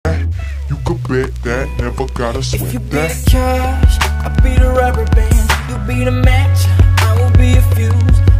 You could bet that, never gotta sweat that. If you be the cash, I'll be the rubber band. You be the man